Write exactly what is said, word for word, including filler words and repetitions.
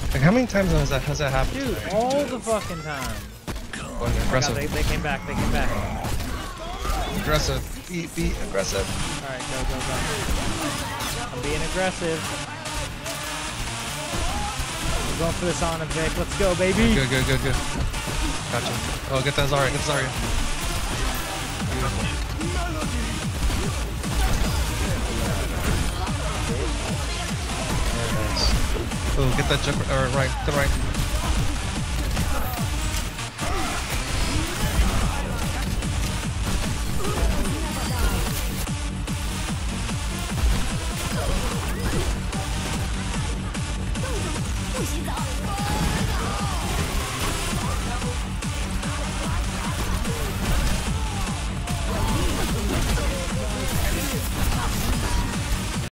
Like, how many times has that, has that happened? Dude, today? all the fucking time. Going Oh my God, aggressive. they, they came back, they came back. Aggressive. Be, be aggressive. Alright, go, go, go. I'm being aggressive. I'm going for this on him, Jake. Let's go, baby. Good, good, good, good. Gotcha. Oh, get that Zarya, get the Zarya. Beautiful. Very nice. Oh, get that jump, or right, to the right.